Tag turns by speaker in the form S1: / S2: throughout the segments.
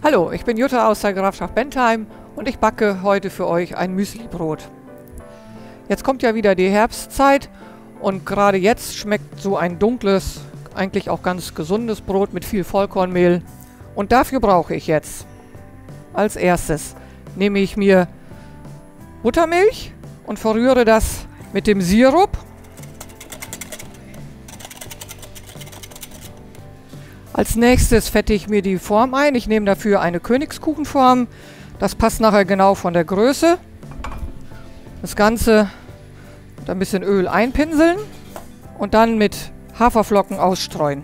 S1: Hallo, ich bin Jutta aus der Grafschaft Bentheim und ich backe heute für euch ein Müslibrot. Jetzt kommt ja wieder die Herbstzeit und gerade jetzt schmeckt so ein dunkles, eigentlich auch ganz gesundes Brot mit viel Vollkornmehl. Und dafür brauche ich jetzt als erstes nehme ich mir Buttermilch und verrühre das mit dem Sirup. Als nächstes fette ich mir die Form ein. Ich nehme dafür eine Königskuchenform. Das passt nachher genau von der Größe. Das Ganze mit ein bisschen Öl einpinseln und dann mit Haferflocken ausstreuen.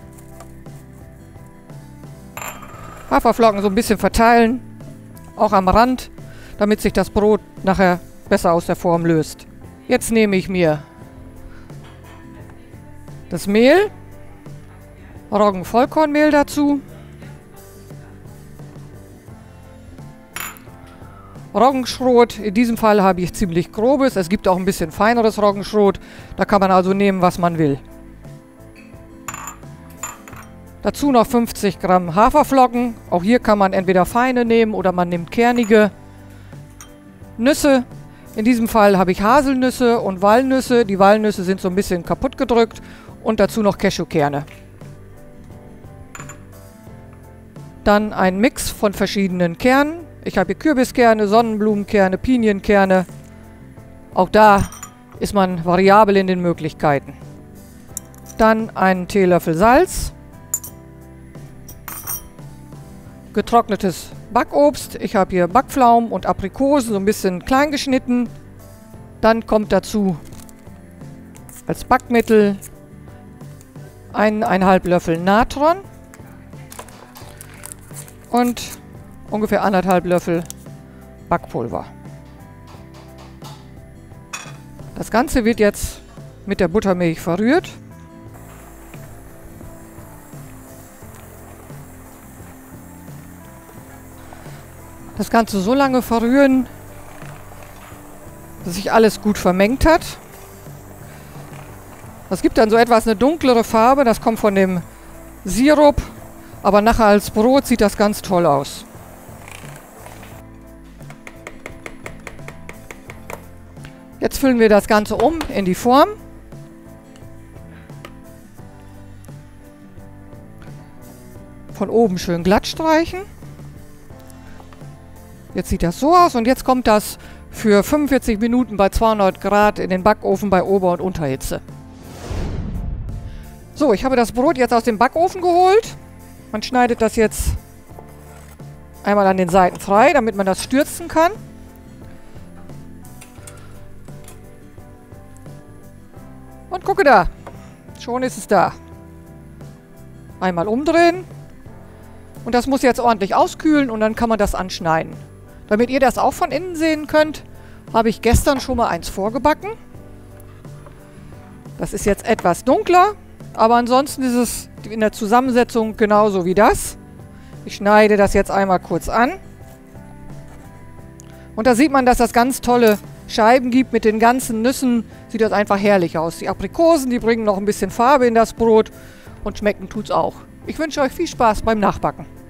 S1: Haferflocken so ein bisschen verteilen, auch am Rand, damit sich das Brot nachher besser aus der Form löst. Jetzt nehme ich mir das Mehl, Roggenvollkornmehl dazu, Roggenschrot, in diesem Fall habe ich ziemlich grobes, es gibt auch ein bisschen feineres Roggenschrot, da kann man also nehmen, was man will. Dazu noch 50 Gramm Haferflocken, auch hier kann man entweder feine nehmen oder man nimmt kernige. Nüsse, in diesem Fall habe ich Haselnüsse und Walnüsse, die Walnüsse sind so ein bisschen kaputt gedrückt und dazu noch Cashewkerne. Dann ein Mix von verschiedenen Kernen. Ich habe hier Kürbiskerne, Sonnenblumenkerne, Pinienkerne. Auch da ist man variabel in den Möglichkeiten. Dann einen Teelöffel Salz. Getrocknetes Backobst. Ich habe hier Backpflaumen und Aprikosen, so ein bisschen klein geschnitten. Dann kommt dazu als Backmittel 1,5 Löffel Natron. Und ungefähr 1,5 Löffel Backpulver. Das Ganze wird jetzt mit der Buttermilch verrührt. Das Ganze so lange verrühren, dass sich alles gut vermengt hat. Das gibt dann so etwas eine dunklere Farbe, das kommt von dem Sirup. Aber nachher als Brot sieht das ganz toll aus. Jetzt füllen wir das Ganze um in die Form. Von oben schön glatt streichen. Jetzt sieht das so aus und jetzt kommt das für 45 Minuten bei 200 Grad in den Backofen bei Ober- und Unterhitze. So, ich habe das Brot jetzt aus dem Backofen geholt. Man schneidet das jetzt einmal an den Seiten frei, damit man das stürzen kann. Und gucke da, schon ist es da. Einmal umdrehen. Und das muss jetzt ordentlich auskühlen und dann kann man das anschneiden. Damit ihr das auch von innen sehen könnt, habe ich gestern schon mal eins vorgebacken. Das ist jetzt etwas dunkler, aber ansonsten ist es in der Zusammensetzung genauso wie das. Ich schneide das jetzt einmal kurz an. Und da sieht man, dass das ganz tolle Scheiben gibt mit den ganzen Nüssen. Sieht das einfach herrlich aus. Die Aprikosen, die bringen noch ein bisschen Farbe in das Brot und schmecken tut's auch. Ich wünsche euch viel Spaß beim Nachbacken.